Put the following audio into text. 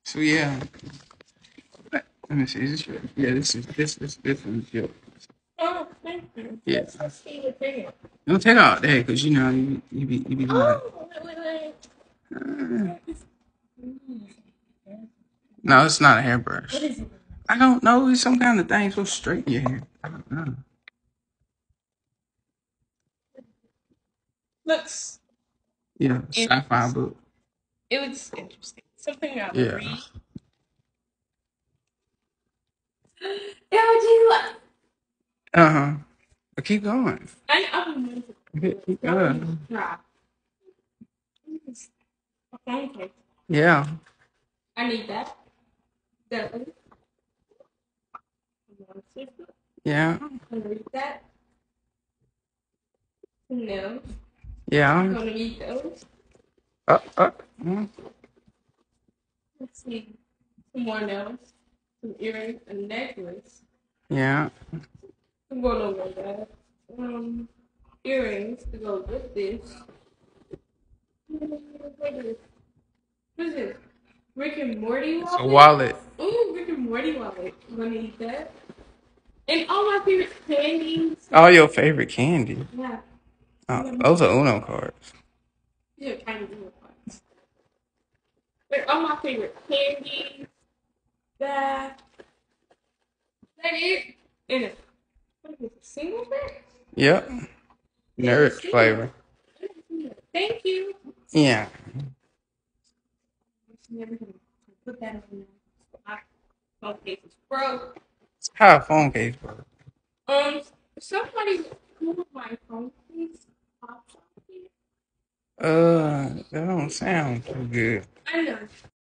So yeah, let me see. Is this your? Yeah, this one's your. Oh, thank you. Yeah. Let's see the thing. Don't take out that because you know you be lying. Oh, wait. Uh, Mm. no, it's not a What hairbrush. is it? I don't know. It's some kind of thing so straight in your hair. I don't know. Looks Yeah, sci-fi interesting. book. It looks interesting. Something I would Yeah. read. Yeah, would you like? Uh-huh. But keep going. I'm Keep going going. to try. Okay. Yeah. I need that. Definitely. Yeah. I read that. No. I'm Yeah. gonna need those. Mm, Let's see. Some more nails. Some earrings, a necklace. yeah. I'm going over that. Earrings to go with this. What is this? Rick and Morty It's a wallet? wallet. Ooh, Rick and Morty wallet. I'm gonna need that. And all my favorite candies. All your favorite candy. Yeah. Those are Uno cards. These are kind of little ones. They're all my favorite candies. That. That it. And a, what is this, a single pack? Yep. Yeah, Nerd single. flavor. Thank you. Yeah. Never gonna put that on there. My phone case is broke. How a phone case work. Um, somebody moved my phone case off something. That don't sound too good. I know.